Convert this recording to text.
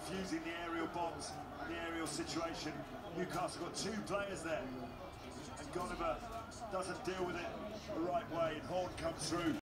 confusing the aerial bombs, the aerial situation. Newcastle got two players there, and Goniver doesn't deal with it the right way, and Horn comes through.